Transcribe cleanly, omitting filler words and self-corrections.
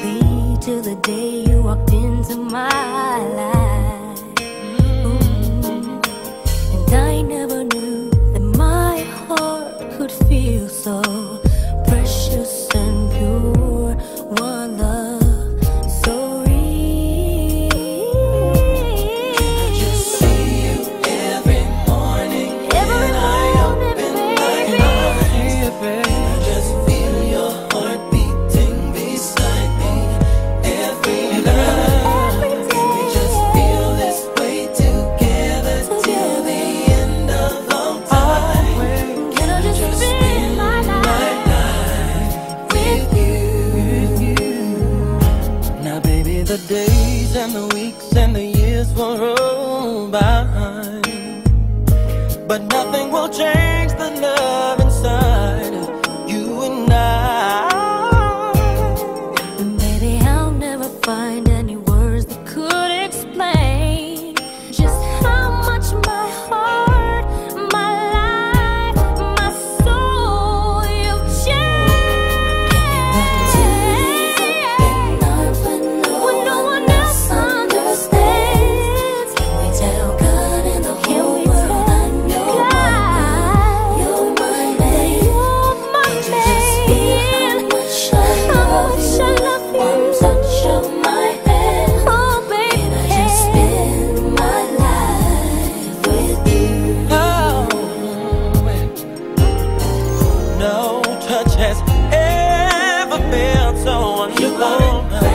perfectly till the day you walked into my life. And I never knew that my heart could feel so precious and pure. One love so real. I just see you every morning when I open my eyes. I just feel your heart beating beside me every night. Can we just feel this way together till the end of all time? Can I just spend my life with you? Now baby, the days and the weeks and the years will roll by, but nothing will change the love inside of you and I. And baby, I'll never find any words that could explain just how much my heart, my life, my soul, you've changed. When no one else understands, can we tell God and the whole world that you're my man? You're my man. How much I love you. One touch of my hand. Oh baby, can I just spend my life with you? Oh, no touch has ever felt so wonderful.